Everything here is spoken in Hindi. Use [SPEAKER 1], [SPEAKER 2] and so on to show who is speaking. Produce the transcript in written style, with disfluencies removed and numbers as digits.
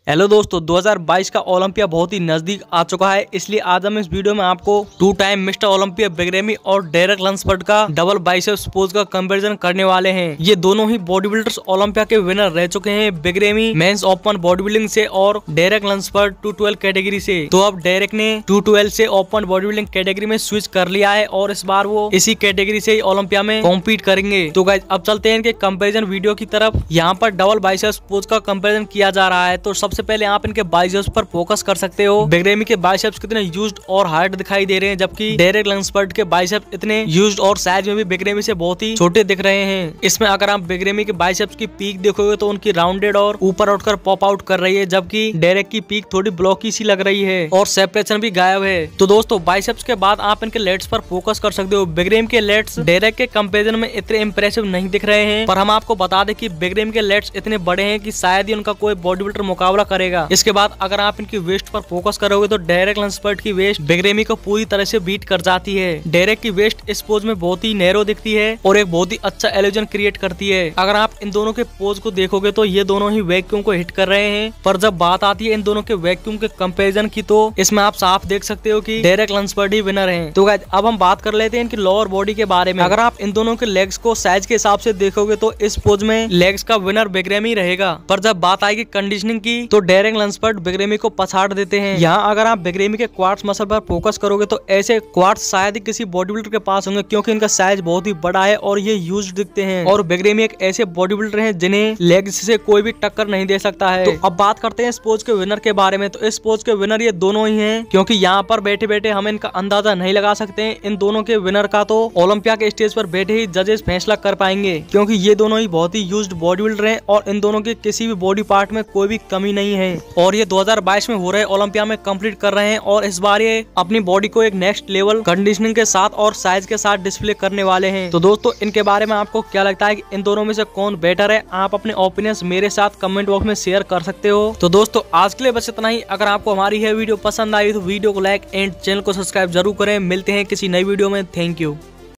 [SPEAKER 1] हेलो दोस्तों, 2022 का ओलंपिया बहुत ही नजदीक आ चुका है। इसलिए आज हम इस वीडियो में आपको 2 टाइम मिस्टर ओलंपिया बिग्रेमी और डेरेक लंसफर्ड का डबल बाइसेप्स पोज का कंपैरिजन करने वाले हैं। ये दोनों ही बॉडी बिल्डर्स ओलंपिया के विनर रह चुके हैं। Big Ramy men's open body building से और डेरेक लंसफर्ड 212 कैटेगरी से। तो अब डेरेक ने 212 से ओपन बॉडी बिल्डिंग कैटेगरी में स्विच कर लिया है और इस बार वो इसी कैटेगरी से ओलंपिया में कॉम्पीट करेंगे। तो गाइस अब चलते हैं इनके कंपैरिजन वीडियो की तरफ। यहाँ पर डबल बाइसेप्स पोज का कंपैरिजन किया जा रहा है। तो सबसे पहले आप इनके बाइसेप्स पर फोकस कर सकते हो। बिग्रेमी के बाइसेप्स कितने यूज्ड और हार्ड दिखाई दे रहे हैं, जबकि डेरेक लंसफर्ड के बाइसेप्स इतने यूज्ड और साइज में भी बिग्रेमी से बहुत ही छोटे दिख रहे हैं। इसमें अगर आप बिग्रेमी के बाइसेप्स की पीक देखोगे तो उनकी राउंडेड और ऊपर उठकर पॉप आउट कर रही है, जबकि डेरेक की पीक थोड़ी ब्लॉकी सी लग रही है और सेपरेशन भी गायब है। तो दोस्तों बाइसेप्स के बाद आप इनके लेट्स पर फोकस कर सकते हो। बिग्रेमी के लेट्स डेरेक के कंपेरिजन में इतने इंप्रेसिव नहीं दिख रहे हैं, पर हम आपको बता दें कि बिग्रेमी के लेट्स इतने बड़े हैं कि शायद ही उनका कोई बॉडी बिल्डर मुकाबला करेगा। इसके बाद अगर आप इनकी वेस्ट पर फोकस करोगे तो डेरेक लंसफर्ड की वेस्ट बिग्रेमी को पूरी तरह से बीट कर जाती है। डेरेक की वेस्ट इस पोज में बहुत ही नैरो दिखती है और एक बहुत ही अच्छा इल्यूजन क्रिएट करती है। अगर आप इन दोनों के पोज को देखोगे तो ये दोनों ही वैक्यूम को हिट कर रहे हैं, पर जब बात आती है इन दोनों के वैक्यूम के कंपैरिजन की तो इसमें आप साफ देख सकते हो कि डेरेक लंसफर्ड ही विनर है। तो गाइस अब हम बात कर लेते हैं इनकी लोअर बॉडी के बारे में। अगर आप इन दोनों के लेग्स को साइज के हिसाब से देखोगे तो इस पोज में लेग्स का विनर बिग्रेमी रहेगा, पर जब बात आएगी कंडीशनिंग की तो डेरेक लंसफर्ड बिग्रेमी को पछाड़ देते हैं। यहाँ अगर आप बिग्रेमी के क्वाड्स मसल पर फोकस करोगे तो ऐसे क्वाड्स शायद ही किसी बॉडी बिल्डर के पास होंगे, क्योंकि इनका साइज बहुत ही बड़ा है और ये यूज्ड दिखते हैं। और बिग्रेमी एक ऐसे बॉडी बिल्डर हैं जिन्हें लेग्स से कोई भी टक्कर नहीं दे सकता है। तो अब बात करते हैं इस पोज के विनर के बारे में। तो इस पोज के विनर ये दोनों ही हैं, क्योंकि यहाँ पर बैठे बैठे हम इनका अंदाजा नहीं लगा सकते हैं। इन दोनों के विनर का तो ओलंपिया के स्टेज पर बैठे ही जजेस फैसला कर पाएंगे, क्योंकि ये दोनों ही बहुत ही यूज्ड बॉडी बिल्डर हैं और इन दोनों के किसी भी बॉडी पार्ट में कोई भी कमी नहीं है। और ये 2022 में हो रहे ओलंपिया में कंप्लीट कर रहे हैं और इस बार ये अपनी बॉडी को एक नेक्स्ट लेवल कंडीशनिंग के साथ और साइज के साथ डिस्प्ले करने वाले हैं। तो दोस्तों इनके बारे में आपको क्या लगता है कि इन दोनों में से कौन बेटर है? आप अपने ओपिनियंस मेरे साथ कमेंट बॉक्स में शेयर कर सकते हो। तो दोस्तों आज के लिए बस इतना ही। अगर आपको हमारी यह वीडियो पसंद आई तो वीडियो को लाइक एंड चैनल को सब्सक्राइब जरूर करें। मिलते हैं किसी नई वीडियो में। Thank you.